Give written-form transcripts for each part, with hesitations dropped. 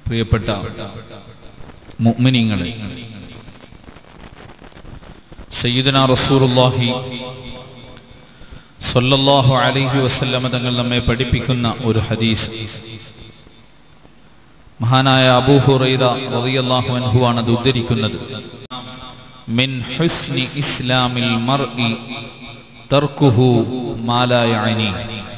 പ്രിയപ്പെട്ട മുഅ്മിനീങ്ങളെ, സയ്യിദുനാ റസൂലുള്ളാഹി സ്വല്ലല്ലാഹു അലൈഹി വസല്ലമ തങ്ങൾ നമ്മെ പഠിപ്പിക്കുന്ന ഒരു ഹദീസ് മഹാനായ അബൂ ഹുറൈറ റളിയല്ലാഹു അൻഹു ആണ് അത് ഉദ്ധരിക്കുന്നത്. മിൻ ഹുസ്നി ഇസ്ലാമിൽ മർഇ തർക്കുഹു മാ ലാ യഅനി.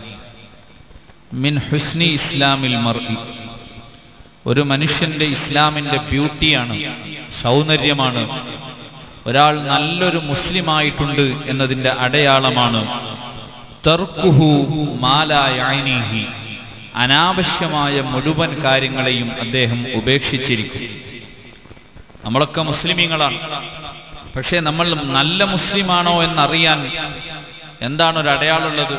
മിൻ ഹുസ്നി ഇസ്ലാമിൽ മർഇ, ഒരു മനുഷ്യന്റെ ഇസ്ലാമിന്റെ ബ്യൂട്ടിയാണ്, സൗന്ദര്യമാണ്. ഒരാൾ നല്ലൊരു മുസ്ലിമായിട്ടുണ്ട് എന്നതിന്റെ അടയാളമാണ് തർക്കുഹു മാ ലാ യഅനിഹി, അനാവശ്യമായ മുഴുവൻ കാര്യങ്ങളെയും അദ്ദേഹം ഉപേക്ഷിച്ചിരിക്കും. നമ്മളൊക്കെ മുസ്ലിമീങ്ങളാണ്, പക്ഷേ നമ്മൾ നല്ല മുസ്ലിമാണോ എന്നറിയാൻ എന്താണ് ഒരു അടയാളമുള്ളത്?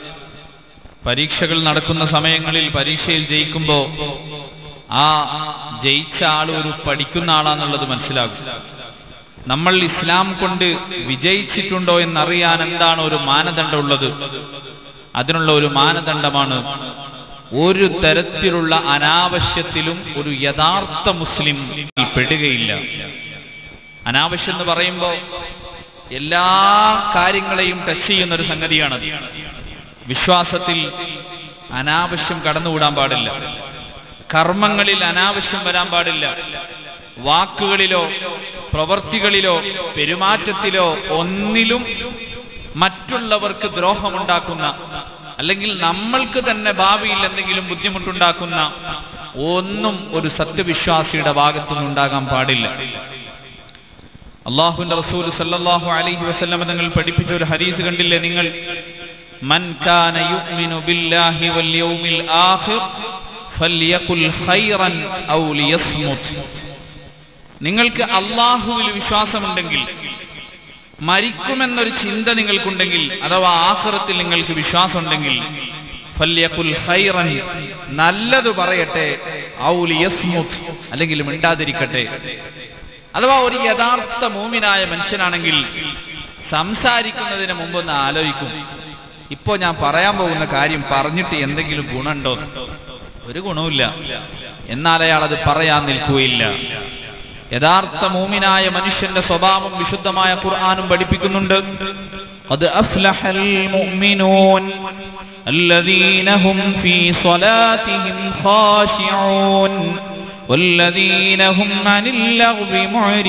പരീക്ഷകൾ നടക്കുന്ന സമയങ്ങളിൽ പരീക്ഷയിൽ ജയിക്കുമ്പോൾ ആ ജയിച്ച ആൾ ഒരു പഠിക്കുന്ന ആളാന്നുള്ളത് മനസ്സിലാകും. നമ്മൾ ഇസ്ലാം കൊണ്ട് വിജയിച്ചിട്ടുണ്ടോ എന്നറിയാൻ എന്താണ് ഒരു മാനദണ്ഡം ഉള്ളത്? അതിനുള്ള ഒരു മാനദണ്ഡമാണ് ഒരു തരത്തിലുള്ള അനാവശ്യത്തിലും ഒരു യഥാർത്ഥ മുസ്ലിം പെടുകയില്ല. അനാവശ്യം എന്ന് പറയുമ്പോൾ എല്ലാ കാര്യങ്ങളെയും ടച്ച് ചെയ്യുന്ന ഒരു സംഗതിയാണത്. വിശ്വാസത്തിൽ അനാവശ്യം കടന്നുകൂടാൻ പാടില്ല, കർമ്മങ്ങളിൽ അനാവശ്യം വരാൻ പാടില്ല, വാക്കുകളിലോ പ്രവൃത്തികളിലോ പെരുമാറ്റത്തിലോ ഒന്നിലും മറ്റുള്ളവർക്ക് ദ്രോഹമുണ്ടാക്കുന്ന അല്ലെങ്കിൽ നമ്മൾക്ക് തന്നെ ഭാവിയിൽ എന്തെങ്കിലും ബുദ്ധിമുട്ടുണ്ടാക്കുന്ന ഒന്നും ഒരു സത്യവിശ്വാസിയുടെ ഭാഗത്തുനിന്നുണ്ടാകാൻ പാടില്ല. അല്ലാഹുവിന്റെ റസൂൽ സല്ലല്ലാഹു അലൈഹി വസല്ലം തങ്ങൾ പഠിപ്പിച്ച ഒരു ഹദീസ് കണ്ടില്ലേ നിങ്ങൾ? മൻ കാന യുഅ്മിനു ബില്ലാഹി വൽ യൗമിൽ ആഖിർ ഫൽയഖുൽ ഖൈറൻ ഔ ലിയസ്മുത്. നിങ്ങൾക്ക് അല്ലാഹുവിൽ വിശ്വാസമുണ്ടെങ്കിൽ, മരിക്കുമെന്നൊരു ചിന്ത നിങ്ങൾക്കുണ്ടെങ്കിൽ, അഥവാ ആഖിറത്തിൽ നിങ്ങൾക്ക് വിശ്വാസമുണ്ടെങ്കിൽ, ഫൽയഖുൽ ഖൈറൻ, നല്ലത് പറയട്ടെ, ഔ ലിയസ്മുത്, അല്ലെങ്കിൽ മിണ്ടാതിരിക്കട്ടെ. അഥവാ ഒരു യഥാർത്ഥ മുഅ്മിനായ മനുഷ്യനാണെങ്കിൽ സംസാരിക്കുന്നതിന് മുമ്പൊന്ന് ആലോചിക്കും, ഇപ്പോ ഞാൻ പറയാൻ പോകുന്ന കാര്യം പറഞ്ഞിട്ട് എന്തെങ്കിലും ഗുണമുണ്ടോ? ഒരു ഗുണവുമില്ല. എന്നാൽ അയാൾ അത് പറയാൻ നിൽക്കുകയില്ല. യഥാർത്ഥ മുഅ്മിനായ മനുഷ്യന്റെ സ്വഭാവം വിശുദ്ധമായ ഖുർആനും പഠിപ്പിക്കുന്നുണ്ട്. ഖദ് അഫ്ലഹൽ മുഅ്മിനൂൻ അല്ലദീന ഹും ഫീ സ്വലാത്തിഹിം ഖാശിഊൻ വല്ലദീന ഹും അനിൽ ലഗ്വി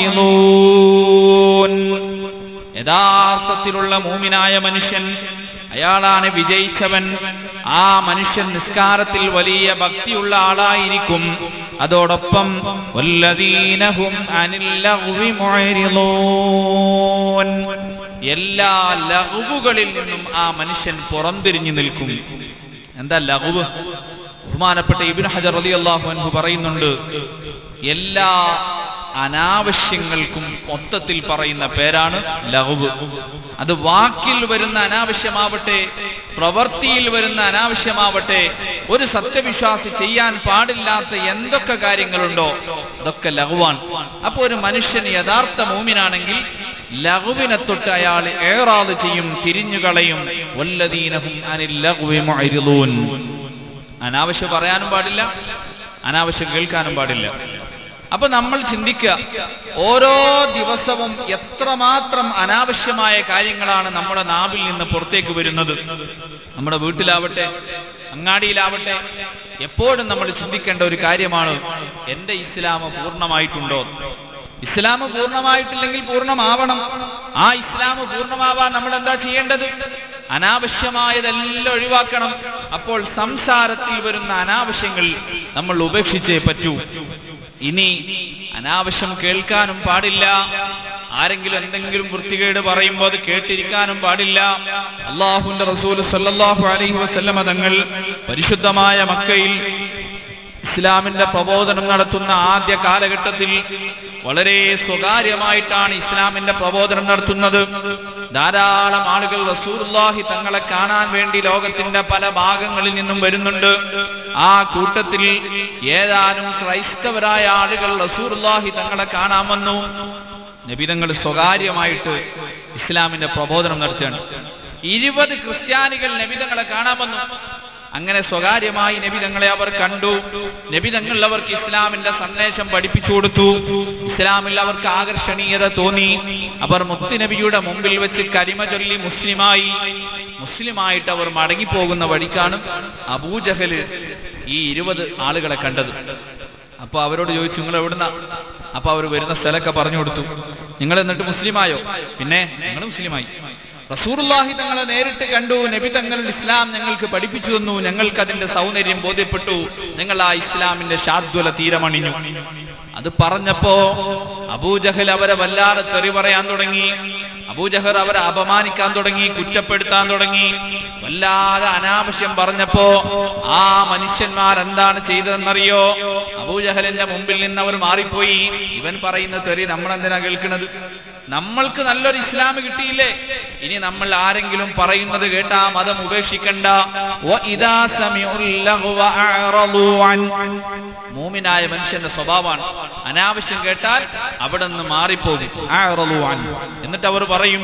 മുഅ്രിദൂൻ. യഥാർത്ഥത്തിലുള്ള മുഅ്മിനായ മനുഷ്യൻ, അയാളാണ് വിജയിച്ചവൻ. ആ മനുഷ്യൻ നിസ്കാരത്തിൽ വലിയ ഭക്തിയുള്ള ആളായിരിക്കും. അതോടൊപ്പം വല്ലദീന ഹും അനിൽ ലഗ്വി മുഅ്രിദൂൻ, എല്ലാ ലഗ്വുകളിൽ നിന്നും ആ മനുഷ്യൻ പുറംതിരിഞ്ഞു നിൽക്കും. എന്താ ലഗ്വ്? ബഹുമാനപ്പെട്ട ഇബ്നു ഹജർ റളിയല്ലാഹു അൻഹു പറയുന്നുണ്ട്, എല്ലാ അനാവശ്യങ്ങൾക്കും മൊത്തത്തിൽ പറയുന്ന പേരാണ് ലഗ്വ്. അത് വാക്കിൽ വരുന്ന അനാവശ്യമാവട്ടെ, പ്രവൃത്തിയിൽ വരുന്ന അനാവശ്യമാവട്ടെ, ഒരു സത്യവിശ്വാസി ചെയ്യാൻ പാടില്ലാത്ത എന്തൊക്കെ കാര്യങ്ങളുണ്ടോ അതൊക്കെ ലഗ്വാണ്. അപ്പോൾ ഒരു മനുഷ്യൻ യഥാർത്ഥ മുഅ്മിനാണെങ്കിൽ ലഗ്വിനെ തൊട്ട് അയാൾ ഇഅ്റാദ് ചെയ്യും, തിരിഞ്ഞുകളയും. വല്ലദീനഹും അനിൽ ലഗ്വി മുഅ്രിദൂൻ, അനാവശ്യം പറയാനും പാടില്ല, അനാവശ്യം കേൾക്കാനും പാടില്ല. അപ്പൊ നമ്മൾ ചിന്തിക്കുക, ഓരോ ദിവസവും എത്രമാത്രം അനാവശ്യമായ കാര്യങ്ങളാണ് നമ്മുടെ നാവിൽ നിന്ന് പുറത്തേക്ക് വരുന്നത്. നമ്മുടെ വീട്ടിലാവട്ടെ, അങ്ങാടിയിലാവട്ടെ, എപ്പോഴും നമ്മൾ ചിന്തിക്കേണ്ട ഒരു കാര്യമാണ്, എന്റെ ഇസ്ലാം പൂർണ്ണമായിട്ടുണ്ടോ? ഇസ്ലാം പൂർണ്ണമായിട്ടില്ലെങ്കിൽ പൂർണ്ണമാവണം. ആ ഇസ്ലാം പൂർണ്ണമാവാൻ നമ്മൾ എന്താ ചെയ്യേണ്ടത്? അനാവശ്യമായതെല്ലാം ഒഴിവാക്കണം. അപ്പോൾ സംസാരത്തിൽ വരുന്ന അനാവശ്യങ്ങൾ നമ്മൾ ഉപേക്ഷിച്ചേ പറ്റൂ. ഇനി അനാവശ്യം കേൾക്കാനും പാടില്ല. ആരെങ്കിലും എന്തെങ്കിലും വൃത്തികേട് പറയുമ്പോൾ അത് കേട്ടിരിക്കാനും പാടില്ല. അല്ലാഹുവിന്റെ റസൂൽ സല്ലല്ലാഹു അലൈഹി വസല്ലം തങ്ങൾ പരിശുദ്ധമായ മക്കയിൽ ഇസ്ലാമിന്റെ പ്രബോധനം നടത്തുന്ന ആദ്യ കാലഘട്ടത്തിൽ വളരെ സ്വകാര്യമായിട്ടാണ് ഇസ്ലാമിന്റെ പ്രബോധനം നടത്തുന്നത്. ധാരാളം ആളുകൾ റസൂലുള്ളാഹി തങ്ങളെ കാണാൻ വേണ്ടി ലോകത്തിന്റെ പല ഭാഗങ്ങളിൽ നിന്നും വരുന്നുണ്ട്. ആ കൂട്ടത്തിൽ ഏതാനും ക്രൈസ്തവരായ ആളുകൾ റസൂലുള്ളാഹി തങ്ങളെ കാണാൻ വന്നു. നബി തങ്ങൾ സ്വകാര്യമായിട്ട് ഇസ്ലാമിന്റെ പ്രബോധനം നടത്തുകയാണ്. 20 ക്രിസ്ത്യാനികൾ നബി തങ്ങളെ കാണാൻ വന്നു. അങ്ങനെ സ്വകാര്യമായി നബി തങ്ങളെ അവർ കണ്ടു. നബി തങ്ങൾ അവർക്ക് ഇസ്ലാമിന്റെ സന്ദേശം പഠിപ്പിച്ചു കൊടുത്തു. ഇസ്ലാമിൽ അവർക്ക് ആകർഷണീയത തോന്നി. അവർ മുത്തുനബിയുടെ മുമ്പിൽ വെച്ച് കലിമ ചൊല്ലി മുസ്ലിമായിട്ട് അവർ മടങ്ങിപ്പോകുന്ന വഴിക്കാണ് അബൂജഹല് ഈ 20 ആളുകളെ കണ്ടത്. അപ്പൊ അവരോട് ചോദിച്ചു, നിങ്ങൾ എവിടുന്ന? അപ്പൊ അവർ വരുന്ന സ്ഥലമൊക്കെ പറഞ്ഞു കൊടുത്തു. നിങ്ങൾ എന്നിട്ട് മുസ്ലിമായോ? പിന്നെ നിങ്ങൾ മുസ്ലിമായി. റസൂലുള്ളാഹി തങ്ങളെ നേരിട്ട് കണ്ടു. നബി തങ്ങൾ ഇസ്ലാം ഞങ്ങൾക്ക് പഠിപ്പിച്ചു തന്നു. ഞങ്ങൾക്ക് അതിന്റെ സൗന്ദര്യം ബോധ്യപ്പെട്ടു. നിങ്ങൾ ആ ഇസ്ലാമിന്റെ ശാദ്വല തീരമണിഞ്ഞു. അത് പറഞ്ഞപ്പോ അബൂജഹൽ അവരെ വല്ലാതെ തെറി പറയാൻ തുടങ്ങി. അബൂജഹൽ അവരെ അപമാനിക്കാൻ തുടങ്ങി, കുറ്റപ്പെടുത്താൻ തുടങ്ങി. വല്ലാതെ അനാവശ്യം പറഞ്ഞപ്പോ ആ മനുഷ്യന്മാരെന്താണ് ചെയ്തതെന്നറിയോ? അബൂജഹലിന്റെ മുമ്പിൽ നിന്ന് അവർ മാറിപ്പോയി. ഇവൻ പറയുന്ന തെറി നമ്മളെന്തിനാ കേൾക്കുന്നത്? നമ്മൾക്ക് നല്ലൊരു ഇസ്ലാം കിട്ടിയില്ലേ? ഇനി നമ്മൾ ആരെങ്കിലും പറയുന്നത് കേട്ട ആ മതം ഉപേക്ഷിക്കണ്ട. മൂമിനായ മനുഷ്യന്റെ സ്വഭാവമാണ് അനാവശ്യം കേട്ടാൽ അവിടെ നിന്ന് മാറിപ്പോകും. എന്നിട്ട് അവർ പറയും,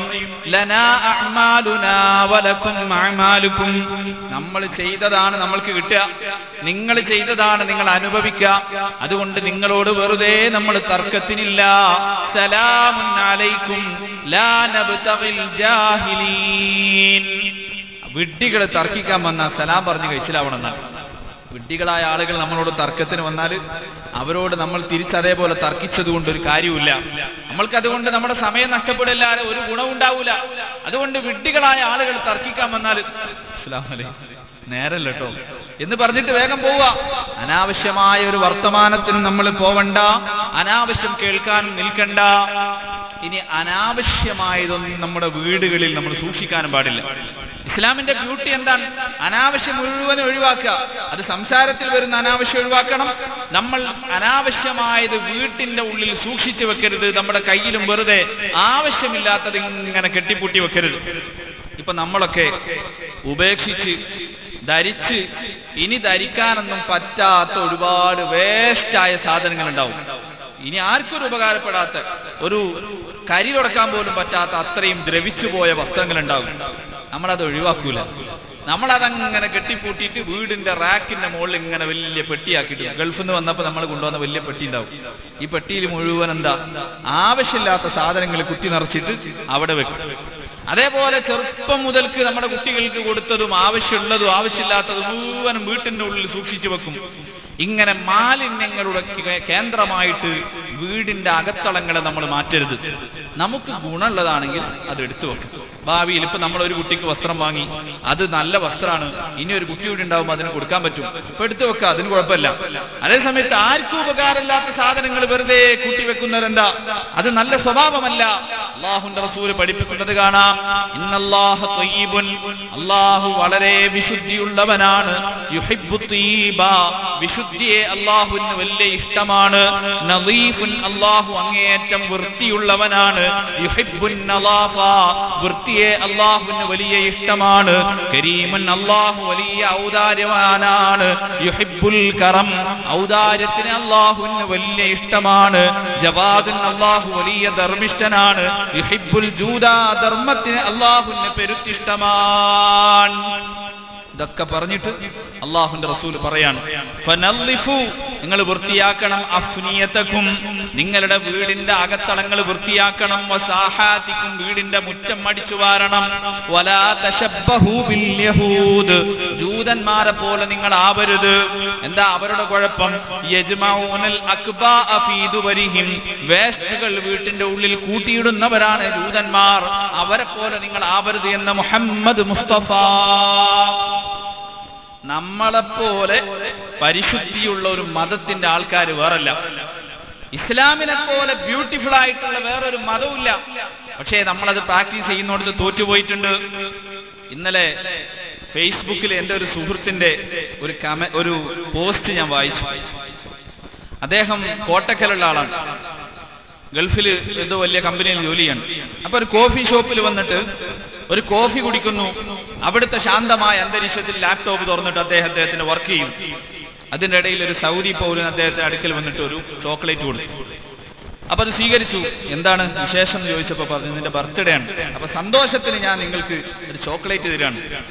നമ്മൾ ചെയ്തതാണ് നമ്മൾക്ക് കിട്ടുക, നിങ്ങൾ ചെയ്തതാണ് നിങ്ങൾ അനുഭവിക്കുക. അതുകൊണ്ട് നിങ്ങളോട് വെറുതെ നമ്മൾ തർക്കത്തിനില്ല. സലാമുൻ അലൈക്കും ലാ നബ്തഗിൽ ജാഹിലീൻ. വിഡ്ഢികളെ തർക്കിക്കാൻ വന്നാൽ സലാം പറഞ്ഞ് കഴിച്ചിലാവണമെന്നാണ്. വിഡ്ഢികളായ ആളുകൾ നമ്മളോട് തർക്കത്തിന് വന്നാൽ അവരോട് നമ്മൾ തിരിച്ചതേപോലെ തർക്കിച്ചത് കൊണ്ട് ഒരു കാര്യമില്ല. നമ്മൾക്ക് അതുകൊണ്ട് നമ്മുടെ സമയം നഷ്ടപ്പെടില്ലാതെ ഒരു ഗുണമുണ്ടാവൂല. അതുകൊണ്ട് വിഡ്ഢികളായ ആളുകൾ തർക്കിക്കാൻ വന്നാൽ അസ്സലാമു അലൈക്കും, നേരല്ല കേട്ടോ എന്ന് പറഞ്ഞിട്ട് വേഗം പോവുക. അനാവശ്യമായ ഒരു വർത്തമാനത്തിന് നമ്മൾ പോവണ്ട, അനാവശ്യം കേൾക്കാൻ നിൽക്കണ്ട. ഇനി അനാവശ്യമായതൊന്നും നമ്മുടെ വീടുകളിൽ നമ്മൾ സൂക്ഷിക്കാനും പാടില്ല. ഇസ്ലാമിന്റെ ബ്യൂട്ടി എന്താണ്? അനാവശ്യം മുഴുവൻ ഒഴിവാക്കുക. അത് സംസാരത്തിൽ വരുന്ന അനാവശ്യം ഒഴിവാക്കണം. നമ്മൾ അനാവശ്യമായത് വീട്ടിന്റെ ഉള്ളിൽ സൂക്ഷിച്ചു വെക്കരുത്. നമ്മുടെ കയ്യിലും വെറുതെ ആവശ്യമില്ലാത്തത് ഇങ്ങനെ കെട്ടിപ്പൂട്ടി വെക്കരുത്. ഇപ്പൊ നമ്മളൊക്കെ ഉപേക്ഷിച്ച് ധരിച്ച് ഇനി ധരിക്കാനൊന്നും പറ്റാത്ത ഒരുപാട് വേസ്റ്റായ സാധനങ്ങൾ ഉണ്ടാവും. ഇനി ആർക്കും ഒരു ഉപകാരപ്പെടാത്ത, ഒരു കരി തുടക്കാൻ പോലും പറ്റാത്ത അത്രയും ദ്രവിച്ചു പോയ വസ്ത്രങ്ങൾ ഉണ്ടാവും. നമ്മളത് ഒഴിവാക്കൂല. നമ്മളതങ്ങനെ കെട്ടിപ്പൂട്ടിയിട്ട് വീടിന്റെ റാക്കിന്റെ മുകളിൽ ഇങ്ങനെ വലിയ പെട്ടിയാക്കിയിട്ട്, ഗൾഫിൽ നിന്ന് വന്നപ്പോൾ നമ്മൾ കൊണ്ടുവന്ന വലിയ പെട്ടി ഉണ്ടാവും. ഈ പെട്ടിയിൽ മുഴുവൻ എന്താ ആവശ്യമില്ലാത്ത സാധനങ്ങൾ കുത്തി നിറച്ചിട്ട് അവിടെ വെക്കും. അതേപോലെ ചെറുപ്പം മുതൽക്ക് നമ്മുടെ കുട്ടികൾക്ക് കൊടുത്തതും ആവശ്യമുള്ളതും ആവശ്യമില്ലാത്തതും മുഴുവൻ വീട്ടിന്റെ ഉള്ളിൽ സൂക്ഷിച്ചു വെക്കും. ഇങ്ങനെ മാലിന്യങ്ങളുടെ കേന്ദ്രമായിട്ട് വീടിന്റെ അകത്തളങ്ങളെ നമ്മൾ മാറ്റരുത്. നമുക്ക് ഗുണമുള്ളതാണെങ്കിൽ അത് എടുത്തു വെക്കും. ഭാവിയിൽ ഇപ്പൊ നമ്മളൊരു കുട്ടിക്ക് വസ്ത്രം വാങ്ങി, അത് നല്ല വസ്ത്രമാണ്, ഇനി ഒരു കുട്ടി കൂടി ഉണ്ടാവുമ്പോൾ അതിന് കൊടുക്കാൻ പറ്റും, ഇപ്പൊ എടുത്തു വെക്കുക, അതിന് കുഴപ്പമില്ല. അതേസമയത്ത് ആർക്കും ഉപകാരമില്ലാത്ത സാധനങ്ങൾ വെറുതെ കൂട്ടിവെക്കുന്നവരെന്താ? അത് നല്ല സ്വഭാവമല്ല. അല്ലാഹുവിന്റെ റസൂൽ പഠിപ്പിക്കുന്നത് കാണാം, ഇന്നല്ലാഹ ത്വയ്യിബുൻ, അല്ലാഹു വളരെ വിശുദ്ധിയുള്ളവനാണ്. യുഹിബ്ബു ത്വയ്യിബ, വിശുദ്ധിയെ അല്ലാഹുവിന് വലിയ ഇഷ്ടമാണ്. നളീഫുൻ, അല്ലാഹു അങ്ങേയറ്റം വൃത്തിയുള്ളവനാണ്. യുഹിബ്ബുൻ നളാഫ, വൃത്തിയെ അല്ലാഹുവിന് വലിയ ഇഷ്ടമാണ്. കരീമുൻ, അല്ലാഹു വലിയ ഔദാര്യവാനാണ്. യുഹിബ്ബുൽ കറം, ഔദാര്യത്തിന് അല്ലാഹുവിന് വലിയ ഇഷ്ടമാണ്. ജവാദുൻ, അല്ലാഹു വലിയ ധർമ്മിഷ്ഠനാണ്. യുഹിബ്ബുൽ ജൂദ, ധർമ്മത്തിന് അല്ലാഹുവിന് പെരുത്തിഷ്ടമാണ്. ഇതൊക്കെ പറഞ്ഞിട്ട് അല്ലാഹുവിന്റെ റസൂൽ പറയാണ്, ഫനല്ലിഫു, നിങ്ങൾ വൃത്തിയാക്കണം. അഫ്നിയതകും, നിങ്ങളുടെ വീടിന്റെ അകത്തളങ്ങൾ വൃത്തിയാക്കണം. വസാഹാതികും, വീടിന്റെ മുറ്റം അടിച്ചു വാരണം. വലാ തശബ്ബഹു ബിൽ യഹൂദ്, ജൂതന്മാരെ പോലെ നിങ്ങൾ ആവരുത്. എന്താ അവരുടെ കുഴപ്പം? യജ്മഊനൽ അക്ബാഅ ഫീ ദുബരിഹിം, വേസ്റ്റുകൾ വീട്ടിന്റെ ഉള്ളിൽ കൂട്ടിയിടുന്നവരാണ് ജൂതന്മാർ. അവരെ പോലെ നിങ്ങൾ ആവരുത് എന്ന് മുഹമ്മദ് മുസ്തഫ. നമ്മളെപ്പോലെ പരിശുദ്ധിയുള്ള ഒരു മതത്തിന്റെ ആൾക്കാർ വേറല്ല. ഇസ്ലാമിനെ പോലെ ബ്യൂട്ടിഫുൾ ആയിട്ടുള്ള വേറൊരു മതവുമില്ല. പക്ഷേ നമ്മളത് പ്രാക്ടീസ് ചെയ്യുന്നിടത്ത് തോറ്റുപോയിട്ടുണ്ട്. ഇന്നലെ ഫേസ്ബുക്കിൽ എൻ്റെ ഒരു സുഹൃത്തിന്റെ ഒരു പോസ്റ്റ് ഞാൻ വായിച്ചു. അദ്ദേഹം കോട്ടക്കലുള്ള ആളാണ്. ഗൾഫിൽ ഏതോ വലിയ കമ്പനിയിൽ ജോലിയാണ്. അപ്പൊ ഒരു കോഫി ഷോപ്പിൽ വന്നിട്ട് ഒരു കോഫി കുടിക്കുന്നു. അവിടുത്തെ ശാന്തമായ അന്തരീക്ഷത്തിൽ ലാപ്ടോപ്പ് തുറന്നിട്ട് അദ്ദേഹത്തിന് വർക്ക് ചെയ്യും. അതിന്റെ ഇടയിൽ ഒരു സൗദി പൗരൻ അദ്ദേഹത്തെ അടുക്കൽ വന്നിട്ട് ഒരു ചോക്ലേറ്റ് കൊടുത്തു. അപ്പൊ അത് സ്വീകരിച്ചു. എന്താണ് വിശേഷം എന്ന് ചോദിച്ചപ്പോ പറഞ്ഞു, നിന്റെ ബർത്ത്ഡേ ആണ്, അപ്പൊ സന്തോഷത്തിന് ഞാൻ നിങ്ങൾക്ക് ഒരു ചോക്ലേറ്റ് തരാണ്.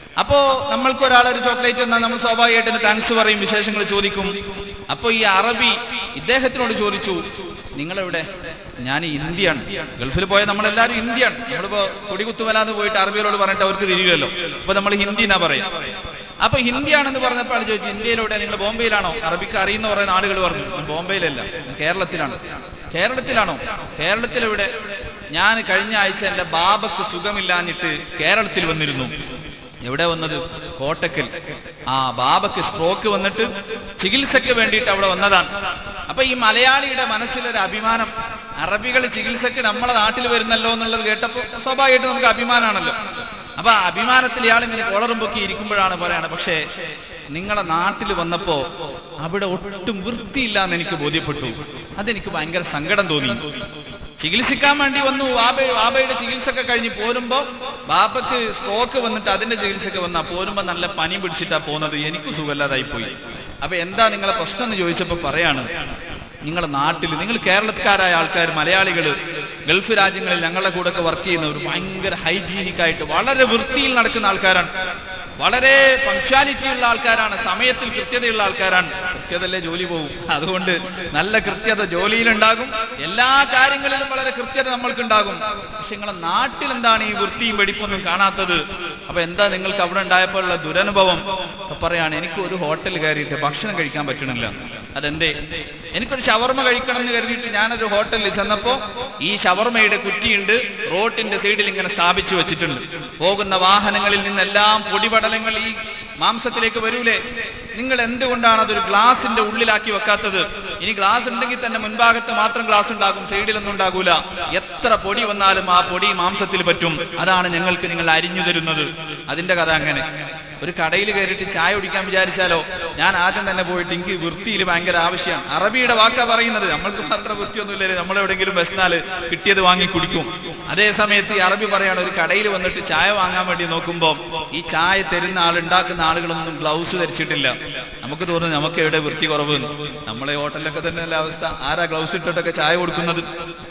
അപ്പോ നമ്മൾക്ക് ഒരാളൊരു ചോക്ലേറ്റ് തന്നാൽ നമ്മൾ സ്വാഭാവികമായിട്ട് താങ്ക്സ് പറയും, വിശേഷങ്ങൾ ചോദിക്കും. അപ്പൊ ഈ അറബി ഇദ്ദേഹത്തിനോട് ചോദിച്ചു, നിങ്ങളെവിടെ? ഞാൻ ഇന്ത്യയാണ്. ഗൾഫിൽ പോയ നമ്മളെല്ലാവരും ഇന്ത്യയാണ്. നമ്മളിപ്പോ കൊടികുത്തുമലാന്ന് പോയിട്ട് അറബികളോട് പറഞ്ഞിട്ട് അവർക്ക് തിരിയുമല്ലോ. അപ്പൊ നമ്മൾ ഹിന്ദി എന്നാ പറയാം. അപ്പൊ ഹിന്ദിയാണെന്ന് പറഞ്ഞപ്പോൾ ആൾ ചോദിച്ചു, ഇന്ത്യയിലൂടെ? നിങ്ങൾ ബോംബെയിലാണോ? അറബിക്ക് അറിയുന്ന പറയുന്ന ആളുകൾ പറഞ്ഞു, ബോംബെയിലല്ല, കേരളത്തിലാണ്. കേരളത്തിലാണോ? കേരളത്തിലെവിടെ? ഞാൻ കഴിഞ്ഞ ആഴ്ച എന്റെ ബാബക്ക് സുഖമില്ലാഞ്ഞിട്ട് കേരളത്തിൽ വന്നിരുന്നു. എവിടെ വന്നത്? കോട്ടക്കൽ. ആ ബാബക്ക് സ്ട്രോക്ക് വന്നിട്ട് ചികിത്സയ്ക്ക് വേണ്ടിയിട്ട് അവിടെ വന്നതാണ്. അപ്പൊ ഈ മലയാളിയുടെ മനസ്സിലൊരു അഭിമാനം, അറബികൾ ചികിത്സയ്ക്ക് നമ്മളെ നാട്ടിൽ വരുന്നല്ലോ എന്നുള്ളത് കേട്ടപ്പോൾ സ്വാഭാവികമായിട്ട് നമുക്ക് അഭിമാനമാണല്ലോ. അപ്പൊ ആ അഭിമാനത്തിൽ ഇയാൾ ഇങ്ങനെ കോളറും പൊക്കി ഇരിക്കുമ്പോഴാണ് പറയാണ്, പക്ഷേ നിങ്ങളെ നാട്ടിൽ വന്നപ്പോ അവിടെ ഒട്ടും വൃത്തിയില്ല എന്ന് എനിക്ക് ബോധ്യപ്പെട്ടു. അതെനിക്ക് ഭയങ്കര സങ്കടം തോന്നി. ചികിത്സിക്കാൻ വേണ്ടി വന്നു, ബാബയുടെ ചികിത്സയൊക്കെ കഴിഞ്ഞ് പോരുമ്പോ ബാബക്ക് സ്ട്രോക്ക് വന്നിട്ട് അതിന്റെ ചികിത്സയൊക്കെ വന്നാ പോരുമ്പോ നല്ല പനി പിടിച്ചിട്ടാ പോകുന്നത്. എനിക്ക് സുഖമില്ലാതായി പോയി. അപ്പൊ എന്താ നിങ്ങളെ പ്രശ്നം എന്ന് ചോദിച്ചപ്പോ പറയാണ്, നിങ്ങളുടെ നാട്ടിൽ, നിങ്ങൾ കേരളക്കാരായ ആൾക്കാർ, മലയാളികൾ ഗൾഫ് രാജ്യങ്ങളിൽ ഞങ്ങളുടെ കൂടെ ഒക്കെ വർക്ക് ചെയ്യുന്നവർ ഭയങ്കര ഹൈജീനിക്കായിട്ട് വളരെ വൃത്തിയിൽ നടക്കുന്ന ആൾക്കാരാണ്. വളരെ പങ്ക്ച്വാലിറ്റി ഉള്ള ആൾക്കാരാണ്. സമയത്തിൽ കൃത്യതയുള്ള ആൾക്കാരാണ്. കൃത്യതല്ലേ ജോലി പോകും. അതുകൊണ്ട് നല്ല കൃത്യത ജോലിയിലുണ്ടാകും. എല്ലാ കാര്യങ്ങളിലും വളരെ കൃത്യത നമ്മൾക്കുണ്ടാകും. പക്ഷെ നിങ്ങളെ നാട്ടിൽ എന്താണ് ഈ വൃത്തിയും വെടിപ്പൊന്നും കാണാത്തത്? അപ്പൊ എന്താ നിങ്ങൾക്ക് അവിടെ ഉണ്ടായപ്പോഴുള്ള ദുരനുഭവം? പറയാണ്, എനിക്ക് ഒരു ഹോട്ടലിൽ കയറിയിട്ട് ഭക്ഷണം കഴിക്കാൻ പറ്റണില്ല. അതെന്തേ? എനിക്കൊരു ഷവർമ കഴിക്കണം എന്ന് കരുതിയിട്ട് ഞാനൊരു ഹോട്ടലിൽ ചെന്നപ്പോ ഈ ഷവർമയുടെ കുറ്റിയുണ്ട്, റോഡിന്റെ സൈഡിൽ ഇങ്ങനെ സ്ഥാപിച്ചു വെച്ചിട്ടുണ്ട്. പോകുന്ന വാഹനങ്ങളിൽ നിന്നെല്ലാം പൊടിപടലങ്ങൾ ഈ മാംസത്തിലേക്ക് വരൂലേ? നിങ്ങൾ എന്തുകൊണ്ടാണ് അതൊരു ഗ്ലാസിന്റെ ഉള്ളിലാക്കി വെക്കാത്തത്? ഇനി ഗ്ലാസ് ഉണ്ടെങ്കിൽ തന്നെ മുൻഭാഗത്ത് മാത്രം ഗ്ലാസ് ഉണ്ടാകും, സൈഡിലൊന്നും ഉണ്ടാകൂല. എത്ര പൊടി വന്നാലും ആ പൊടി മാംസത്തിൽ പറ്റും. അതാണ് ഞങ്ങൾക്ക് നിങ്ങൾ അരിഞ്ഞു തരുന്നത്. അതിന്റെ കഥ അങ്ങനെ. ഒരു കടയിൽ കയറിയിട്ട് ചായ കുടിക്കാൻ വിചാരിച്ചാലോ, ഞാൻ ആദ്യം തന്നെ പോയിട്ട് എനിക്ക് വൃത്തിയിൽ ഭയങ്കര ആവശ്യമാണ്. അറബിയുടെ വാക്കാ പറയുന്നത്. നമ്മൾക്ക് അത്ര വൃത്തിയൊന്നുമില്ലേ, നമ്മളെവിടെയെങ്കിലും ബസ്നാല് കിട്ടിയത് വാങ്ങി കുടിക്കും. അതേ സമയത്ത് ഈ അറബി പറയാണ്, ഒരു കടയിൽ വന്നിട്ട് ചായ വാങ്ങാൻ വേണ്ടി നോക്കുമ്പോൾ ഈ ചായ തരുന്ന ഉണ്ടാക്കുന്ന ആളുകളൊന്നും ഗ്ലൗസ് ധരിച്ചിട്ടില്ല. നമുക്ക് തോന്നുന്നു നമുക്ക് എവിടെ വൃത്തി കുറവ്. നമ്മളെ ഹോട്ടലിലൊക്കെ തന്നെ അല്ല അവസ്ഥ. ആരാ ഗ്ലൗസ് ഇട്ടിട്ടൊക്കെ ചായ കൊടുക്കുന്നത്?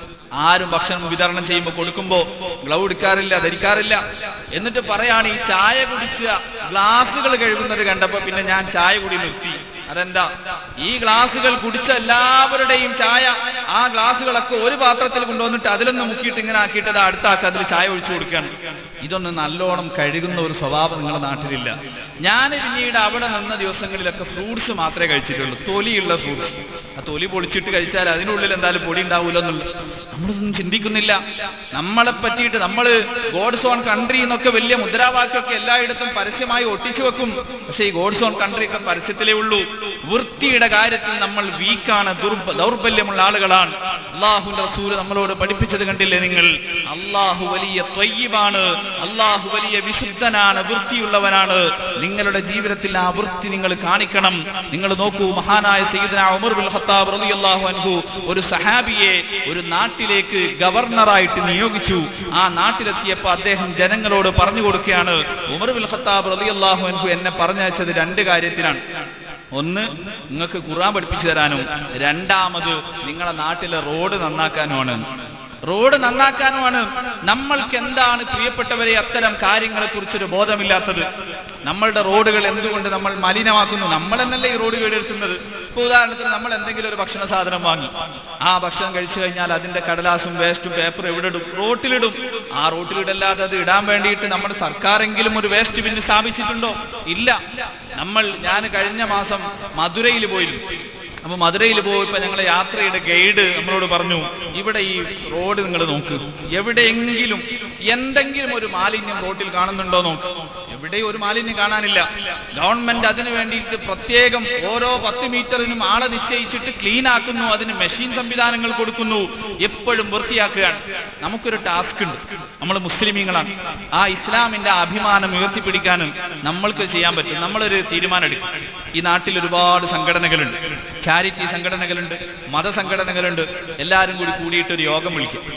ആരും ഭക്ഷണം വിതരണം ചെയ്യുമ്പോൾ കൊടുക്കുമ്പോൾ ഗ്ലൗ എടുക്കാറില്ല, ധരിക്കാറില്ല. എന്നിട്ട് പറയാണ്, ഈ ചായ കുടിക്കുക ഗ്ലാസുകൾ കഴുകുന്നത് കണ്ടപ്പോ പിന്നെ ഞാൻ ചായ കുടി നിർത്തി. അതെന്താ? ഈ ഗ്ലാസുകൾ കുടിച്ച എല്ലാവരുടെയും ചായ, ആ ഗ്ലാസുകളൊക്കെ ഒരു പാത്രത്തിൽ കൊണ്ടുവന്നിട്ട് അതിലൊന്ന് മുക്കിയിട്ട് ഇങ്ങനെ ആക്കിയിട്ട് അത് അടുത്ത ആൾക്ക് അതിൽ ചായ ഒഴിച്ചു കൊടുക്കുകയാണ്. ഇതൊന്ന് നല്ലോണം കഴുകുന്ന ഒരു സ്വഭാവം നിങ്ങളുടെ നാട്ടിലില്ല. ഞാൻ പിന്നീട് അവിടെ നിന്ന ദിവസങ്ങളിലൊക്കെ ഫ്രൂട്ട്സ് മാത്രമേ കഴിച്ചിട്ടുള്ളൂ, തൊലിയുള്ള ഫ്രൂട്ട്സ്. ആ തൊലി പൊളിച്ചിട്ട് കഴിച്ചാൽ അതിനുള്ളിൽ എന്തായാലും പൊടി ഉണ്ടാവൂല്ലോ എന്നുള്ളത് നമ്മളൊന്നും ചിന്തിക്കുന്നില്ല. നമ്മളെ പറ്റിയിട്ട് നമ്മൾ ഗോഡ്സ് ഓൺ കൺട്രി എന്നൊക്കെ വലിയ മുദ്രാവാക്യമൊക്കെ എല്ലായിടത്തും പരസ്യമായി ഒട്ടിച്ചു വെക്കും. പക്ഷേ ഈ ഗോഡ്സ് ഓൺ കൺട്രി ഒക്കെ പരസ്യത്തിലേ ഉള്ളൂ. വൃത്തിയുടെ കാര്യത്തിൽ നമ്മൾ വീക്കാണ്, ദൗർബല്യമുള്ള ആളുകളാണ്. അല്ലാഹുവിന്റെ റസൂൽ നമ്മളോട് പഠിപ്പിച്ചത് കണ്ടില്ലേ നിങ്ങൾ? അല്ലാഹു വലിയ ത്വയ്യിബാണ്, അല്ലാഹു വലിയ വിശുദ്ധനാണ്, വൃത്തിയുള്ളവനാണ്. നിങ്ങളുടെ ജീവിതത്തിൽ ആ വൃത്തി നിങ്ങൾ കാണിക്കണം. നിങ്ങൾ നോക്കൂ, മഹാനായ സയ്യിദുനാ ഉമർ ബിൻ ഖത്താബ് റളിയല്ലാഹു അൻഹു ഒരു സഹാബിയെ ഒരു നാട്ടിലേക്ക് ഗവർണറായിട്ട് നിയോഗിച്ചു. ആ നാട്ടിലെത്തിയപ്പോൾ അദ്ദേഹം ജനങ്ങളോട് പറഞ്ഞു കൊടുക്കുകയാണ്, ഉമർ ബിൻ ഖത്താബ് റളിയല്ലാഹു അൻഹു എന്നെ പറഞ്ഞയച്ചത് രണ്ട് കാര്യത്തിനാണ്. ഒന്ന്, നിങ്ങൾക്ക് ഖുർആൻ പഠിപ്പിച്ചു തരാനും, രണ്ടാമത് നിങ്ങളുടെ നാട്ടിലെ റോഡ് നന്നാക്കാനുമാണ്. റോഡ് നന്നാക്കാനുമാണ്. നമ്മൾക്ക് എന്താണ് പ്രിയപ്പെട്ടവരെ അത്തരം കാര്യങ്ങളെ കുറിച്ചൊരു ബോധമില്ലാത്തത്? നമ്മളുടെ റോഡുകൾ എന്തുകൊണ്ട് നമ്മൾ മലിനമാക്കുന്നു? നമ്മൾ തന്നെയല്ലേ ഈ റോഡ് കേടെടുത്തുന്നത്. ഇപ്പൊ ഉദാഹരണത്തിന് നമ്മൾ എന്തെങ്കിലും ഒരു ഭക്ഷണ സാധനം വാങ്ങി, ആ ഭക്ഷണം കഴിച്ചു കഴിഞ്ഞാൽ അതിന്റെ കടലാസും വേസ്റ്റും പേപ്പറും എവിടെ ഇടും? റോട്ടിലിടും. ആ റോട്ടിലിടല്ലാതെ അത് ഇടാൻ വേണ്ടിയിട്ട് നമ്മുടെ സർക്കാരെങ്കിലും ഒരു വേസ്റ്റ് ബിൻ സ്ഥാപിച്ചിട്ടുണ്ടോ? ഇല്ല. ഞാൻ കഴിഞ്ഞ മാസം മധുരയിൽ പോയിരുന്നു. അപ്പൊ മധുരയിൽ പോയപ്പോ ഞങ്ങളെ യാത്രയുടെ ഗൈഡ് നമ്മളോട് പറഞ്ഞു, ഇവിടെ ഈ റോഡ് നിങ്ങൾ നോക്ക്, എവിടെയെങ്കിലും എന്തെങ്കിലും ഒരു മാലിന്യം റോഡിൽ കാണുന്നുണ്ടോ നോക്ക്. എവിടെയും ഒരു മാലിന്യം കാണാനില്ല. ഗവൺമെന്റ് അതിനു വേണ്ടിയിട്ട് പ്രത്യേകം ഓരോ 10 മീറ്ററിനും ആളെ നിശ്ചയിച്ചിട്ട് ക്ലീൻ ആക്കുന്നു, അതിന് മെഷീൻ സംവിധാനങ്ങൾ കൊടുക്കുന്നു, എപ്പോഴും വൃത്തിയാക്കുകയാണ്. നമുക്കൊരു ടാസ്ക് ഉണ്ട്. നമ്മൾ മുസ്ലിമീങ്ങളാണ്. ആ ഇസ്ലാമിന്റെ അഭിമാനം ഉയർത്തിപ്പിടിക്കാനും നമ്മൾക്ക് ചെയ്യാൻ പറ്റും. നമ്മളൊരു തീരുമാനം എടുക്കും. ഈ നാട്ടിൽ ഒരുപാട് സംഘടനകളുണ്ട്, ചാരിറ്റി സംഘടനകളുണ്ട്, മതസംഘടനകളുണ്ട്. എല്ലാവരും കൂടിയിട്ട് ഒരു യോഗം വിളിക്കും.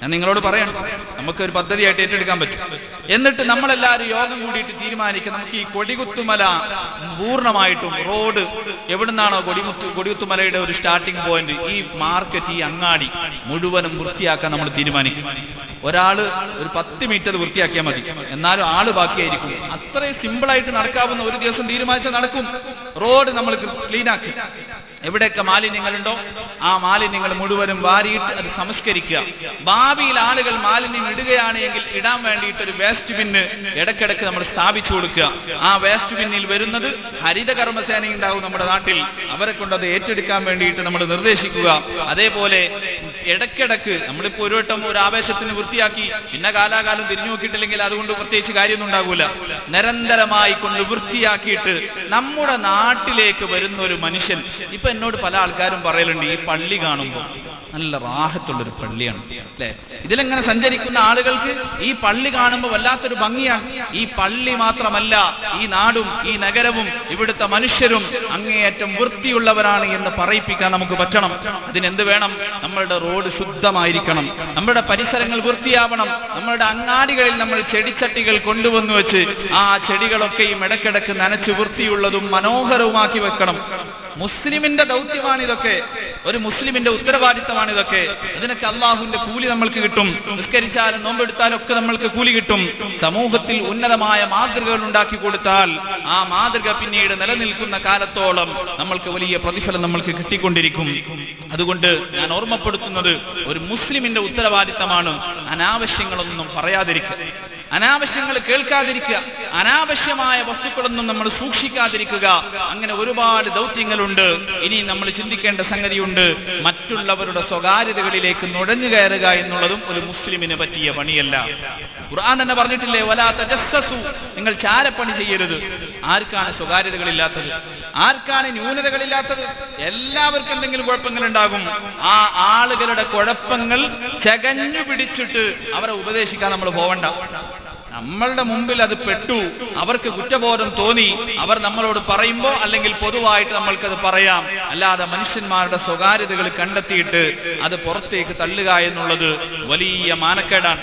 ഞാൻ നിങ്ങളോട് പറയണം, നമുക്കൊരു പദ്ധതിയായിട്ട് ഏറ്റെടുക്കാൻ പറ്റും. എന്നിട്ട് നമ്മളെല്ലാവരും യോഗം കൂടിയിട്ട് തീരുമാനിക്കുക, നമുക്ക് ഈ കൊടികുത്തുമല പൂർണ്ണമായിട്ടും റോഡ് എവിടുന്നാണോ കൊടികുത്തുമലയുടെ ഒരു സ്റ്റാർട്ടിംഗ് പോയിന്റ്, ഈ മാർക്കറ്റ്, ഈ അങ്ങാടി മുഴുവനും വൃത്തിയാക്കാൻ നമ്മൾ തീരുമാനിക്കും. ഒരാള് ഒരു 10 മീറ്റർ വൃത്തിയാക്കിയാൽ മതി, എന്നാലും ആള് ബാക്കിയായിരിക്കും. അത്രയും സിമ്പിളായിട്ട് നടക്കാവുന്ന ഒരു ദിവസം തീരുമാനിച്ചാൽ നടക്കും. റോഡ് നമ്മൾ ക്ലീനാക്കി, എവിടെയൊക്കെ മാലിന്യങ്ങളുണ്ടോ ആ മാലിന്യങ്ങൾ മുഴുവനും വാരിയിട്ട് അത് സംസ്കരിക്കുക. ഭാവിയിൽ ആളുകൾ മാലിന്യം ഇടുകയാണെങ്കിൽ ഇടാൻ വേണ്ടിയിട്ട് ഒരു വേസ്റ്റ് ബിന്ന് ഇടയ്ക്കിടയ്ക്ക് നമ്മൾ സ്ഥാപിച്ചു കൊടുക്കുക. ആ വേസ്റ്റ് ബിന്നിൽ വരുന്നത് ഹരിത കർമ്മസേന ഉണ്ടാവും നമ്മുടെ നാട്ടിൽ, അവരെ കൊണ്ട് അത് ഏറ്റെടുക്കാൻ വേണ്ടിയിട്ട് നമ്മൾ നിർദ്ദേശിക്കുക. അതേപോലെ ഇടയ്ക്കിടയ്ക്ക് നമ്മളിപ്പോൾ ഒരു വട്ടം ഒരു ആവേശത്തിന് വൃത്തിയാക്കി പിന്നെ കാലാകാലം തിരിഞ്ഞു നോക്കിയിട്ടില്ലെങ്കിൽ അതുകൊണ്ട് പ്രത്യേകിച്ച് കാര്യമൊന്നും ഉണ്ടാകൂല. നിരന്തരമായി കൊണ്ട് വൃത്തിയാക്കിയിട്ട് നമ്മുടെ നാട്ടിലേക്ക് വരുന്ന ഒരു മനുഷ്യൻ, ഇപ്പൊ എന്നോട് പല ആൾക്കാരും പറയലുണ്ട്, ഈ പള്ളി കാണുമ്പോൾ നല്ല റാഹത്തുള്ളൊരു പള്ളിയാണ് അല്ലെ, ഇതിലെങ്ങനെ സഞ്ചരിക്കുന്ന ആളുകൾക്ക് ഈ പള്ളി കാണുമ്പോൾ വല്ലാത്തൊരു ഭംഗിയാണ്. ഈ പള്ളി മാത്രമല്ല, ഈ നാടും ഈ നഗരവും ഇവിടുത്തെ മനുഷ്യരും അങ്ങേയറ്റം വൃത്തിയുള്ളവരാണ് എന്ന് പറയിപ്പിക്കാൻ നമുക്ക് പറ്റണം. അതിനെന്ത് വേണം? നമ്മളുടെ റോഡ് ശുദ്ധമായിരിക്കണം, നമ്മുടെ പരിസരങ്ങൾ വൃത്തിയാവണം. നമ്മളുടെ അങ്ങാടികളിൽ നമ്മൾ ചെടിച്ചട്ടികൾ കൊണ്ടുവന്നു വെച്ച് ആ ചെടികളൊക്കെയും ഇടയ്ക്കിടയ്ക്ക് നനച്ച് വൃത്തിയുള്ളതും മനോഹരവുമാക്കി വെക്കണം. മുസ്ലിമിന്റെ ദൗത്യമാണിതൊക്കെ, ഒരു മുസ്ലിമിന്റെ ഉത്തരവാദിത്തമാണിതൊക്കെ. ഇതിനൊക്കെ അള്ളാഹുവിന്റെ കൂലി നമ്മൾക്ക് കിട്ടും. നിസ്കരിച്ചാലും നോമ്പെടുത്താലും ഒക്കെ നമ്മൾക്ക് കൂലി കിട്ടും. സമൂഹത്തിൽ ഉന്നതമായ മാതൃകകൾ ഉണ്ടാക്കി കൊടുത്താൽ ആ മാതൃക പിന്നീട് നിലനിൽക്കുന്ന കാലത്തോളം നമ്മൾക്ക് വലിയ പ്രതിഫലം നമ്മൾക്ക് കിട്ടിക്കൊണ്ടിരിക്കും. അതുകൊണ്ട് ഞാൻ ഓർമ്മപ്പെടുത്തുന്നത്, ഒരു മുസ്ലിമിന്റെ ഉത്തരവാദിത്തമാണ് അനാവശ്യങ്ങളൊന്നും പറയാതിരിക്കുക, അനാവശ്യങ്ങൾ കേൾക്കാതിരിക്കുക, അനാവശ്യമായ വസ്തുക്കളൊന്നും നമ്മൾ സൂക്ഷിക്കാതിരിക്കുക. അങ്ങനെ ഒരുപാട് ദൗത്യങ്ങളുണ്ട്. ഇനി നമ്മൾ ചിന്തിക്കേണ്ട സംഗതിയുണ്ട്. മറ്റുള്ളവരുടെ സ്വകാര്യതകളിലേക്ക് നുഴഞ്ഞു കയറുക എന്നുള്ളതും ഒരു മുസ്ലിമിന് പറ്റിയ പണിയല്ല. ഖുർആൻ തന്നെ പറഞ്ഞിട്ടില്ലേ, വലാ തജസ്സസു, നിങ്ങൾ ചാരപ്പണി ചെയ്യരുത്. ആർക്കാണ് സ്വകാര്യതകളില്ലാത്തത്? ആർക്കാണ് ന്യൂനതകളില്ലാത്തത്? എല്ലാവർക്കും എന്തെങ്കിലും കുഴപ്പങ്ങൾ ഉണ്ടാകും. ആ ആളുകളുടെ കുഴപ്പങ്ങൾ ചകഞ്ഞു പിടിച്ചിട്ട് അവരെ ഉപദേശിക്കാൻ നമ്മൾ പോവണ്ട. നമ്മളുടെ മുമ്പിൽ അത് പെട്ടു, അവർക്ക് കുറ്റബോധം തോന്നി, അവർ നമ്മളോട് പറയുമ്പോൾ അല്ലെങ്കിൽ പൊതുവായിട്ട് നമ്മൾക്കത് പറയാം. അല്ലാതെ മനുഷ്യന്മാരുടെ സ്വകാര്യതകൾ കണ്ടെത്തിയിട്ട് അത് പുറത്തേക്ക് തള്ളുക എന്നുള്ളത് വലിയ മാനക്കേടാണ്.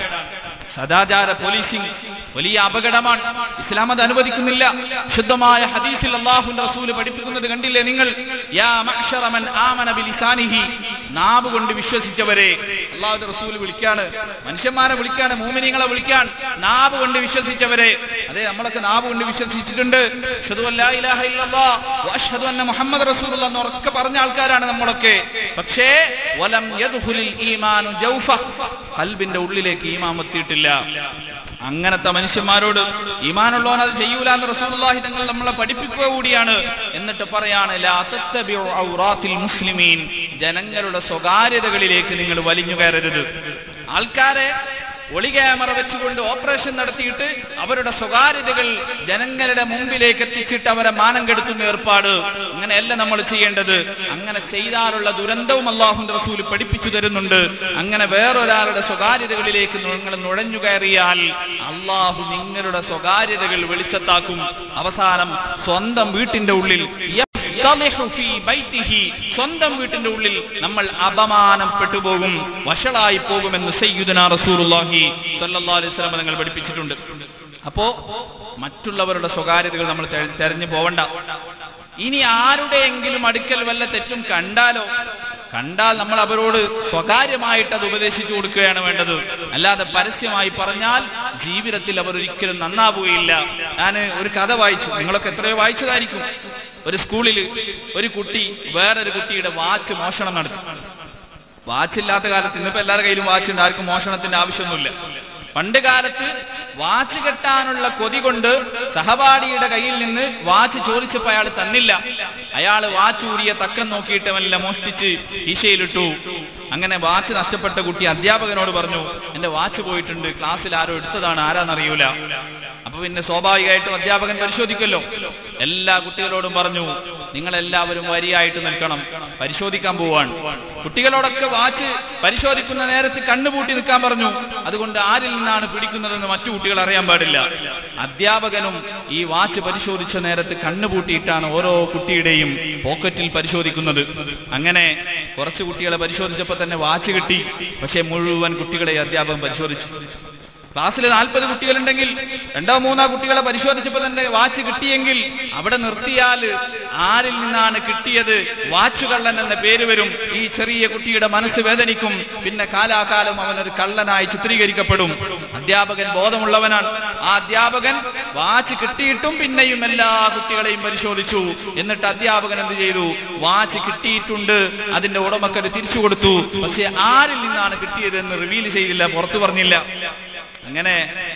സദാചാര പോലീസിംഗ് വലിയ അപകടമാണ്. ഇസ്ലാം അത് അനുവദിക്കുന്നില്ല. ശുദ്ധമായ ഹദീസിൽ അല്ലാഹുവിന്റെ റസൂൽ പഠിപ്പിക്കുന്നത് കണ്ടില്ലേ നിങ്ങൾ? യാ മഅ്ശറ മൻ ആമന ബിലിസാനിഹി, നാവ് കൊണ്ട് വിശ്വസിച്ചവരെ. അല്ലാഹുവിന്റെ റസൂൽ വിളിക്കാണ്, മനുഷ്യന്മാരെ വിളിക്കാണ്, മുഅ്മിനീങ്ങളെ വിളിക്കാൻ, നാവ് കൊണ്ട് വിശ്വസിച്ചവരെ. അതെ, നമ്മളൊക്കെ നാവ് കൊണ്ട് വിശ്വസിച്ചിട്ടുണ്ട്. അശ്ഹദു അല്ലാ ഇലാഹ ഇല്ലല്ലാഹ് വ അശ്ഹദു അന്ന മുഹമ്മദ് റസൂലുള്ളാഹ് എന്ന് ഉറക്കെ പറഞ്ഞ ആൾക്കാരാണ് നമ്മളൊക്കെ. പക്ഷേ വലം യദ്ഖുലിൽ ഈമാനു ജൗഫ, ഖൽബിന്റെ ഉള്ളിലേക്ക് ഈമാൻ എത്തിയിട്ടില്ല. അങ്ങനത്തെ മനുഷ്യന്മാരോട് ഈമാനുള്ളവൻ അത് ചെയ്യൂല എന്ന് റസൂലുള്ളാഹി തങ്ങൾ നമ്മളെ പഠിപ്പിക്കുക കൂടിയാണ്. എന്നിട്ട് പറയാണ്, ലാ തത്തബിഉ ഔറാത്തിൽ മുസ്ലിമീൻ, ജനങ്ങളുടെ സ്വകാര്യതകളിലേക്ക് നിങ്ങൾ വലിഞ്ഞു കയറരുത്. ആൾക്കാരെ ഒളി ക്യാമറ വെച്ചുകൊണ്ട് ഓപ്പറേഷൻ നടത്തിയിട്ട് അവരുടെ സ്വകാര്യതകൾ ജനങ്ങളുടെ മുമ്പിലേക്ക് എത്തിച്ചിട്ട് അവരെ മാനം കെടുത്തുന്ന ഏർപ്പാട്, അങ്ങനെയല്ല നമ്മൾ ചെയ്യേണ്ടത്. അങ്ങനെ ചെയ്താലുള്ള ദുരന്തവും അല്ലാഹുവിന്റെ റസൂൽ പഠിപ്പിച്ചു തരുന്നുണ്ട്. അങ്ങനെ വേറൊരാളുടെ സ്വകാര്യതകളിലേക്ക് നിങ്ങൾ നുഴഞ്ഞു കയറിയാൽ അല്ലാഹു നിങ്ങളുടെ സ്വകാര്യതകൾ വെളിച്ചത്താക്കും. അവസാനം സ്വന്തം വീട്ടിന്റെ ഉള്ളിൽ, സ്വന്തം വീട്ടിന്റെ ഉള്ളിൽ നമ്മൾ അപമാനപ്പെട്ടു പോകും, വഷളായി പോകുമെന്ന് സയ്യിദുനാ റസൂലുള്ളാഹി സ്വല്ലല്ലാഹു അലൈഹി വസല്ലം നിങ്ങൾ പഠിപ്പിച്ചിട്ടുണ്ട്. അപ്പോ മറ്റുള്ളവരുടെ സ്വകാര്യതകൾ നമ്മൾ തെരഞ്ഞു പോവണ്ട. ഇനി ആരുടെയെങ്കിലും അടുക്കൽ വല്ല തെറ്റും കണ്ടാൽ നമ്മൾ അവരോട് സ്വകാര്യമായിട്ട് അത് ഉപദേശിച്ചു കൊടുക്കുകയാണ് വേണ്ടത്. അല്ലാതെ പരസ്യമായി പറഞ്ഞാൽ ജീവിതത്തിൽ അവർ ഒരിക്കലും നന്നാവുകയില്ല. ഞാൻ ഒരു കഥ വായിച്ചു, നിങ്ങളൊക്കെ എത്രയോ വായിച്ചതായിരിക്കും. ഒരു സ്കൂളിൽ ഒരു കുട്ടി വേറൊരു കുട്ടിയുടെ വാച്ച് മോഷണം നടത്തി. വാച്ചില്ലാത്ത കാലത്ത്, ഇന്നിപ്പോ എല്ലാവരുടെ കയ്യിലും വാച്ചുണ്ട്, ആർക്കും മോഷണത്തിന്റെ ആവശ്യമൊന്നുമില്ല. പണ്ട് കാലത്ത് വാച്ച് കെട്ടാനുള്ള കൊതി കൊണ്ട് സഹപാഠിയുടെ കയ്യിൽ നിന്ന് വാച്ച് ചോദിച്ചപ്പോൾ അയാൾ തന്നില്ല. അയാൾ വാച്ച് ഊരിയ തക്കം നോക്കിയിട്ട് വല്ല മോഷ്ടിച്ച് ഈശയിലിട്ടു. അങ്ങനെ വാച്ച് നഷ്ടപ്പെട്ട കുട്ടി അധ്യാപകനോട് പറഞ്ഞു, എന്റെ വാച്ച് പോയിട്ടുണ്ട്, ക്ലാസ്സിൽ ആരോ എടുത്തതാണ്, ആരാന്നറിയൂല. അപ്പൊ പിന്നെ സ്വാഭാവികമായിട്ടും അധ്യാപകൻ പരിശോധിക്കല്ലോ. എല്ലാ കുട്ടികളോടും പറഞ്ഞു, നിങ്ങളെല്ലാവരും വരിയായിട്ട് നിൽക്കണം, പരിശോധിക്കാൻ പോവാണ്. കുട്ടികളോടൊക്കെ വാച്ച് പരിശോധിക്കുന്ന നേരത്ത് കണ്ണുപൂട്ടി നിൽക്കാൻ പറഞ്ഞു. അതുകൊണ്ട് ആരിൽ നിന്നാണ് പിടിക്കുന്നതെന്ന് മറ്റു കുട്ടികൾ അറിയാൻ പാടില്ല. അധ്യാപകനും ഈ വാച്ച് പരിശോധിച്ച നേരത്ത് കണ്ണുപൂട്ടിയിട്ടാണ് ഓരോ കുട്ടിയുടെയും പോക്കറ്റിൽ പരിശോധിക്കുന്നത്. അങ്ങനെ കുറച്ച് കുട്ടികളെ പരിശോധിച്ചപ്പോൾ തന്നെ വാച്ച് കിട്ടി. പക്ഷേ മുഴുവൻ കുട്ടികളെ അധ്യാപകൻ പരിശോധിച്ചു. ക്ലാസ്സിൽ 40 കുട്ടികളുണ്ടെങ്കിൽ 2-3 കുട്ടികളെ പരിശോധിച്ചപ്പോൾ തന്നെ വാച്ച് കിട്ടിയെങ്കിൽ അവിടെ നിർത്തിയാൽ ആരിൽ നിന്നാണ് കിട്ടിയത് വാച്ച് കള്ളൻ എന്ന പേര് വരും. ഈ ചെറിയ കുട്ടിയുടെ മനസ്സ് വേദനിക്കും. പിന്നെ കാലാകാലം അവനൊരു കള്ളനായി ചിത്രീകരിക്കപ്പെടും. അധ്യാപകൻ ബോധമുള്ളവനാണ്. ആ അധ്യാപകൻ വാച്ച് കിട്ടിയിട്ടും പിന്നെയും എല്ലാ കുട്ടികളെയും പരിശോധിച്ചു. എന്നിട്ട് അധ്യാപകൻ എന്ത് ചെയ്തു? വാച്ച് കിട്ടിയിട്ടുണ്ട്, അതിന്റെ ഉടമക്കത് തിരിച്ചു കൊടുത്തു. പക്ഷെ ആരിൽ നിന്നാണ് കിട്ടിയതെന്ന് റിവീൽ ചെയ്തില്ല, പുറത്തു പറഞ്ഞില്ല. അങ്ങനെ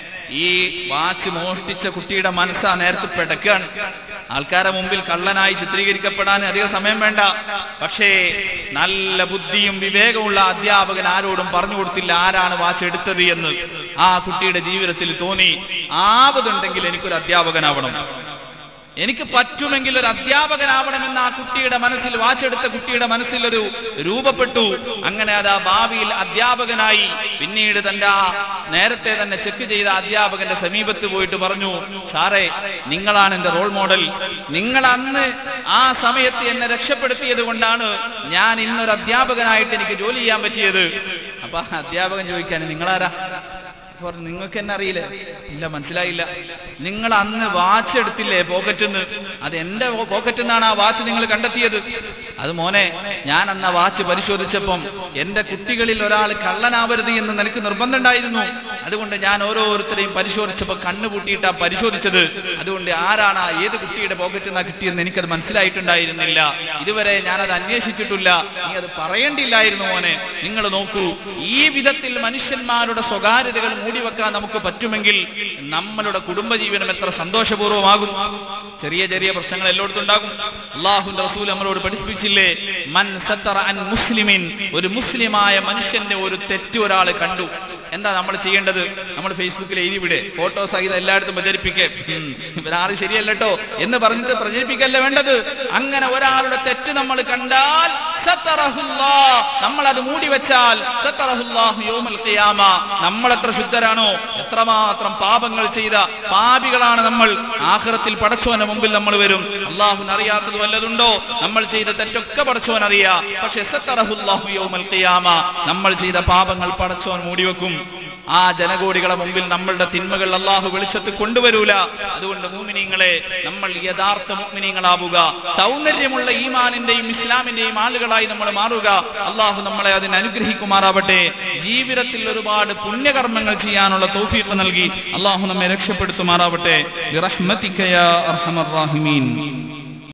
ഈ വാച്ച് മോഷ്ടിച്ച കുട്ടിയുടെ മനസ്സാ നേരത്തെ പിടക്കാണ്. ആൾക്കാരെ മുമ്പിൽ കള്ളനായി ചിത്രീകരിക്കപ്പെടാൻ അധികം സമയം വേണ്ട. പക്ഷേ നല്ല ബുദ്ധിയും വിവേകമുള്ള അധ്യാപകൻ ആരോടും പറഞ്ഞു കൊടുത്തില്ല ആരാണ് വാച്ച് എടുത്തത് എന്ന്. ആ കുട്ടിയുടെ ജീവിതത്തിൽ തോന്നി, ആവതുണ്ടെങ്കിൽ എനിക്കൊരു അധ്യാപകനാവണം, എനിക്ക് പറ്റുമെങ്കിൽ ഒരു അധ്യാപകനാവണമെന്ന് ആ കുട്ടിയുടെ മനസ്സിൽ, വാച്ചെടുത്ത കുട്ടിയുടെ മനസ്സിൽ ഒരു രൂപപ്പെട്ടു. അങ്ങനെ അതാ ഭാവിയിൽ അധ്യാപകനായി. പിന്നീട് തന്റെ നേരത്തെ തന്നെ ചെക്ക് ചെയ്ത അധ്യാപകന്റെ സമീപത്ത് പോയിട്ട് പറഞ്ഞു, സാറേ, നിങ്ങളാണ് എന്റെ റോൾ മോഡൽ, നിങ്ങൾ അന്ന് ആ സമയത്ത് എന്നെ രക്ഷപ്പെടുത്തിയത് കൊണ്ടാണ് ഞാൻ ഇന്നൊരു അധ്യാപകനായിട്ട് എനിക്ക് ജോലി ചെയ്യാൻ പറ്റിയത്. അപ്പൊ അധ്യാപകൻ ചോദിക്കാൻ, നിങ്ങളാരാ? നിങ്ങൾക്ക് എന്നെ അറിയില്ലേ? ഇല്ല, മനസ്സിലായില്ല. നിങ്ങൾ അന്ന് വാച്ച് എടുത്തില്ലേ പോക്കറ്റിന്ന്? അത് എന്റെ പോക്കറ്റിൽ നിന്നാണ് ആ വാച്ച് നിങ്ങൾ കണ്ടെത്തിയത്. അത് മോനെ, ഞാൻ അന്ന് വാച്ച് പരിശോധിച്ചപ്പം എന്റെ കുട്ടികളിൽ ഒരാൾ കള്ളനാവരുത് എന്ന് നിനക്ക് നിർബന്ധമുണ്ടായിരുന്നു. അതുകൊണ്ട് ഞാൻ ഓരോരുത്തരെയും പരിശോധിച്ചപ്പോൾ കണ്ണുപൂട്ടിയിട്ടാ പരിശോധിച്ചത്. അതുകൊണ്ട് ആരാണ് ഏത് കുട്ടിയുടെ പോക്കറ്റിൽ നിന്നാ കിട്ടിയെന്ന് എനിക്കത് മനസ്സിലായിട്ടുണ്ടായിരുന്നില്ല. ഇതുവരെ ഞാനത് അന്വേഷിച്ചിട്ടില്ല. നീ അത് പറയേണ്ടില്ലായിരുന്നു മോനെ. നിങ്ങൾ നോക്കൂ, ഈ വിധത്തിൽ മനുഷ്യന്മാരുടെ സ്വകാര്യതകൾ മൂടിവെക്കാൻ നമുക്ക് പറ്റുമെങ്കിൽ നമ്മളുടെ കുടുംബജീവനം എത്ര സന്തോഷപൂർവ്വമാകും. ചെറിയ ചെറിയ പ്രശ്നങ്ങൾ എല്ലായിടത്തും ഉണ്ടാകും. അല്ലാഹുവിന്റെ റസൂൽ നമ്മളോട് പഠിപ്പിച്ചില്ലേ, മൻ സത്തറ അൻ മുസ്ലിമിൻ, ഒരു മുസ്ലിമായ മനുഷ്യന്റെ ഒരു തെറ്റ് ഒരാൾ കണ്ടു, എന്താ നമ്മൾ ചെയ്യേണ്ടത്? നമ്മൾ ഫേസ്ബുക്കിൽ എഴുതിവിടെ ഫോട്ടോ സഹിതം എല്ലായിടത്തും പ്രചരിപ്പിക്കേ, ഇവരാരും ശരിയല്ലോ എന്ന് പറഞ്ഞിട്ട് പ്രചരിപ്പിക്കല്ല വേണ്ടത്. അങ്ങനെ ഒരാളുടെ തെറ്റ് നമ്മൾ കണ്ടാൽ സത്തറഹുല്ലാഹ്, നമ്മളത് മൂടി വെച്ചാൽ സത്തറഹുല്ലാഹു യൗമൽ ഖിയാമ, നമ്മളെത്ര ശുദ്ധരാണോ, എത്രമാത്രം പാപങ്ങൾ ചെയ്ത പാപികളാണ് നമ്മൾ, ആഖിറത്തിൽ പടച്ചവന്റെ മുമ്പിൽ നമ്മൾ വരും. അല്ലാഹുവിന് അറിയാത്തത് വല്ലതുണ്ടോ? നമ്മൾ ചെയ്ത തെറ്റൊക്കെ പടച്ചവൻ അറിയാം. പക്ഷെ സത്തറഹുല്ലാഹു യൗമൽ ഖിയാമ, നമ്മൾ ചെയ്ത പാപങ്ങൾ പടച്ചവൻ മൂടിവെക്കും. ആ ജനകോടികളെ മുമ്പിൽ നമ്മളുടെ തിന്മകൾ അല്ലാഹു വെളിച്ചത്തിൽ കൊണ്ടുവരൂല. അതുകൊണ്ട് മുഅ്മിനീങ്ങളെ, നമ്മൾ യഥാർത്ഥ മുഅ്മിനീങ്ങളാവുക, സൗന്ദര്യമുള്ള ഈമാനിന്റെയും ഇസ്ലാമിന്റെയും ആളുകളായി നമ്മൾ മാറുക. അല്ലാഹു നമ്മളെ അതിന് അനുഗ്രഹിക്കുമാറാവട്ടെ. ജീവിതത്തിൽ ഒരുപാട് പുണ്യകർമ്മങ്ങൾ ചെയ്യാനുള്ള തൗഫീഖ് നൽകി അല്ലാഹു നമ്മെ രക്ഷപ്പെടുത്തുമാറാവട്ടെ. ബിറഹ്മതിക യാ അർഹമർ റഹീമീൻ.